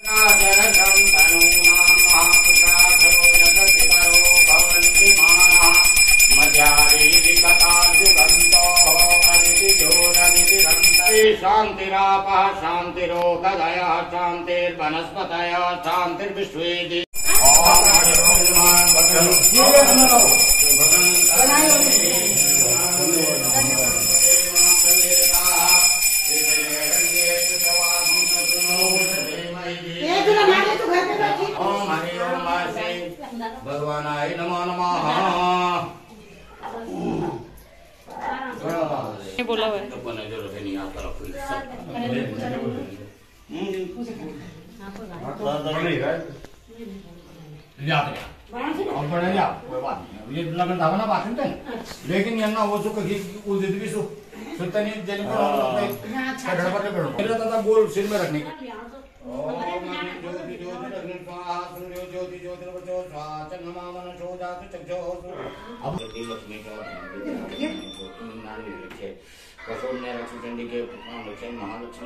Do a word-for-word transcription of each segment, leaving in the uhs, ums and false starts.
शांतिरापः शांतिरोदयः शांतिर्वनस्पतयः शांतिर्विश्वे भगवानाय नमो नमः। बोला हुआ है ये लगन था ना बात नहीं, लेकिन यहाँ वो जो कहीं उस दिन भी सो सुल्तानी जेल में कटड़ पर कटड़ मेरा दादा गोल सिर में रखने का ज्योति ज्योति रखने का सूर्य ज्योति ज्योति बचो चंद्रमा मन शो जात चक्षो अब लक्ष्मी का नाम लिखे कसों ने रक्षी चंडी के लक्ष्मी महालक्ष्मी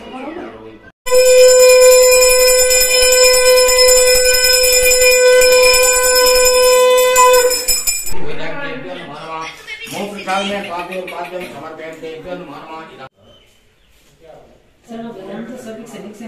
में पाद्य पाद्य समर्पण देवगण मानवानि सर्व वेदांत सभी सेलेक्शन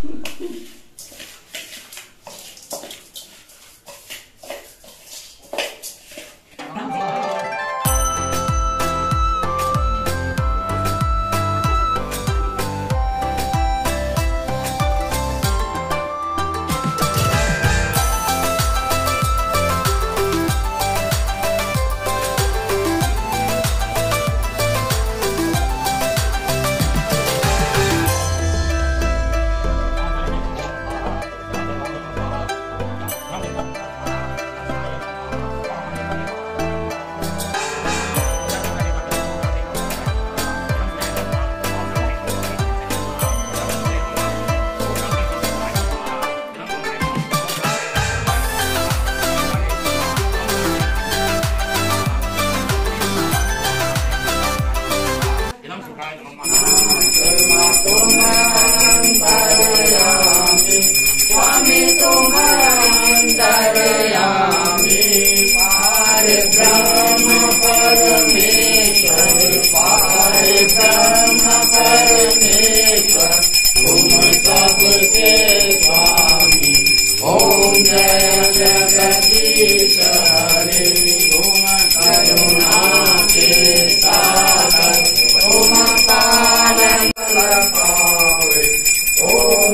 स्वामी तुमंतरयामि पार ब्रह्म परमेश्वर पार ब्रह्म परमेश्वर तुम सबके स्वामी ओम जय जगदीश हरे तुम करुणा के सागर तुम पालन पावे ओम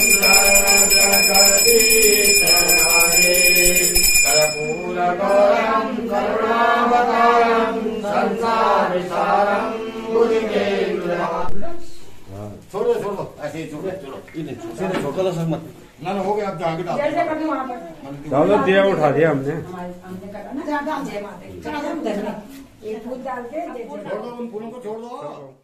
जगदीश हरे कर्पूर गौरम करुणावतारम संसार सारम छोड़ो छोड़ो ऐसे ही छोड़ो चलो सीधे छोड़ दो सब मत ना ना हो गया अब आगे डाल जैसे करके वहां पर चलो दिया उठा दिया हमने हमने करा ना ज्यादा जय माता चलो हम देखने एक फूल डाल के छोड़ दो उन फूलों को छोड़ दो।